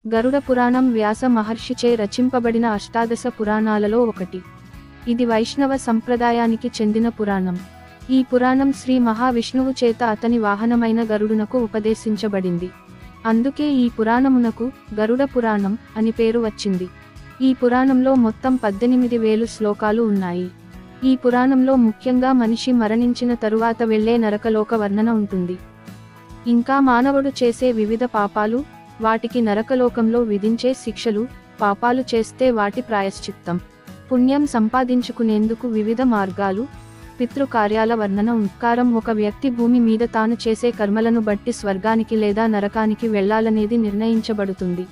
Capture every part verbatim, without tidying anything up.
గరుడ పురాణం వ్యాస మహర్షిచే రచింపబడిన అష్టాదశ పురాణాలలో ఒకటి. ఇది వైష్ణవ సంప్రదాయానికి చెందిన పురాణం. ఈ పురాణం శ్రీ మహావిష్ణువు చేత అతని వాహనమైన గరుడునకు ఉపదేశించబడింది. అందుకే ఈ పురాణమునకు గరుడ పురాణం అని పేరు వచ్చింది. ఈ పురాణంలో మొత్తం పద్దెనిమిది వేలు శ్లోకాలు ఉన్నాయి. ఈ పురాణంలో ముఖ్యంగా మనిషి మరణించిన తరువాత వెళ్లే నరకలోక వర్ణన ఉంటుంది. ఇంకా మానవుడు చేసే వివిధ పాపాలు, వాటికి నరకలోకంలో విధించే శిక్షలు, పాపాలు చేస్తే వాటి ప్రాయశ్చిత్తం, పుణ్యం సంపాదించుకునేందుకు వివిధ మార్గాలు, పితృకార్యాల వర్ణన ఉంకారం. ఒక వ్యక్తి భూమి మీద తాను చేసే కర్మలను బట్టి స్వర్గానికి లేదా నరకానికి వెళ్లాలనేది నిర్ణయించబడుతుంది.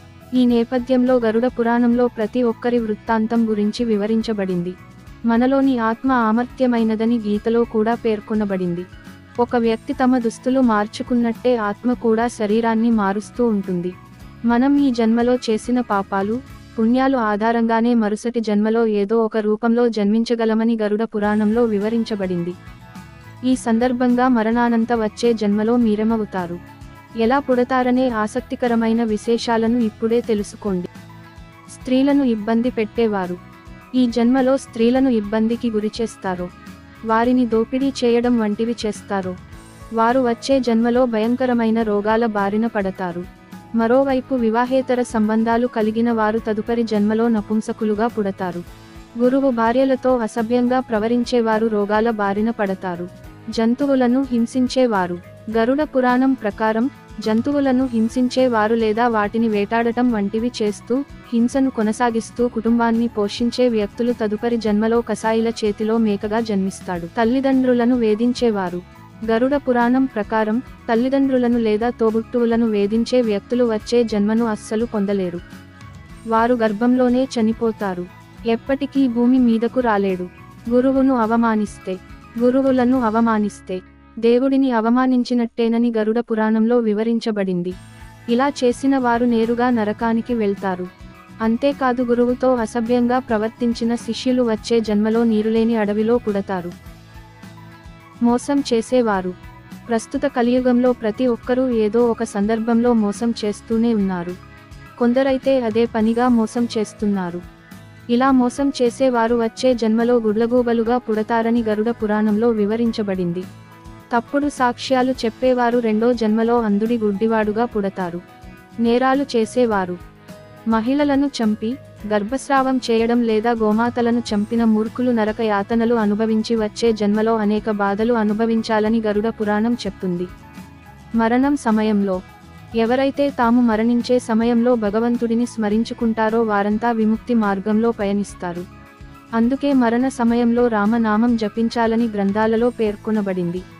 ఈ నేపథ్యంలో గరుడ పురాణంలో ప్రతి ఒక్కరి వృత్తాంతం గురించి వివరించబడింది. మనలోని ఆత్మ అమర్త్యమైనదని గీతలో కూడా పేర్కొనబడింది. ఒక వ్యక్తి తమ దుస్తులు మార్చుకున్నట్టే ఆత్మ కూడా శరీరాన్ని మారుస్తూ ఉంటుంది. మనం ఈ జన్మలో చేసిన పాపాలు, పుణ్యాలు ఆధారంగానే మరుసటి జన్మలో ఏదో ఒక రూపంలో జన్మించగలమని గరుడ పురాణంలో వివరించబడింది. ఈ సందర్భంగా మరణానంత వచ్చే జన్మలో మీరేమవుతారు, ఎలా పుడతారనే ఆసక్తికరమైన విశేషాలను ఇప్పుడే తెలుసుకోండి. స్త్రీలను ఇబ్బంది పెట్టేవారు ఈ జన్మలో స్త్రీలను ఇబ్బందికి గురిచేస్తారో, వారిని దోపిడీ చేయడం వంటివి చేస్తారో, వారు వచ్చే జన్మలో భయంకరమైన రోగాల బారిన పడతారు. మరోవైపు వివాహేతర సంబంధాలు కలిగిన వారు తదుపరి జన్మలో నపుంసకులుగా పుడతారు. గురువు భార్యలతో అసభ్యంగా ప్రవరించేవారు రోగాల బారిన పడతారు. జంతువులను హింసించేవారు గరుడ పురాణం ప్రకారం జంతువులను హింసించేవారు లేదా వాటిని వేటాడటం వంటివి చేస్తూ హింసను కొనసాగిస్తూ కుటుంబాన్ని పోషించే వ్యక్తులు తదుపరి జన్మలో కసాయిల చేతిలో మేకగా జన్మిస్తాడు. తల్లిదండ్రులను వేధించేవారు గరుడ పురాణం ప్రకారం తల్లిదండ్రులను లేదా తోబుట్టువులను వేధించే వ్యక్తులు వచ్చే జన్మను అస్సలు పొందలేరు. వారు గర్భంలోనే చనిపోతారు. ఎప్పటికీ భూమి మీదకు రాలేడు. గురువును అవమానిస్తే గురువులను అవమానిస్తే దేవుడిని అవమానించినట్టేనని గరుడ పురాణంలో వివరించబడింది. ఇలా చేసిన వారు నేరుగా నరకానికి వెళ్తారు. అంతేకాదు గురువుతో అసభ్యంగా ప్రవర్తించిన శిష్యులు వచ్చే జన్మలో నీరులేని అడవిలో పుడతారు. మోసం చేసేవారు ప్రస్తుత కలియుగంలో ప్రతి ఒక్కరూ ఏదో ఒక సందర్భంలో మోసం చేస్తూనే ఉన్నారు. కొందరైతే అదే పనిగా మోసం చేస్తున్నారు. ఇలా మోసం చేసేవారు వచ్చే జన్మలో గుడ్లగూబలుగా పుడతారని గరుడ పురాణంలో వివరించబడింది. తప్పుడు సాక్ష్యాలు చెప్పేవారు రెండో జన్మలో అంధుడి గుడ్డివాడుగా పుడతారు. నేరాలు చేసేవారు మహిళలను చంపి గర్భస్రావం చేయడం లేదా గోమాతలను చంపిన మూర్ఖులు నరక యాతనలు అనుభవించి వచ్చే జన్మలో అనేక బాధలు అనుభవించాలని గరుడ పురాణం చెప్తుంది. మరణం సమయంలో ఎవరైతే తాము మరణించే సమయంలో భగవంతుడిని స్మరించుకుంటారో వారంతా విముక్తి మార్గంలో పయనిస్తారు. అందుకే మరణ సమయంలో రామనామం జపించాలని గ్రంథాలలో పేర్కొనబడింది.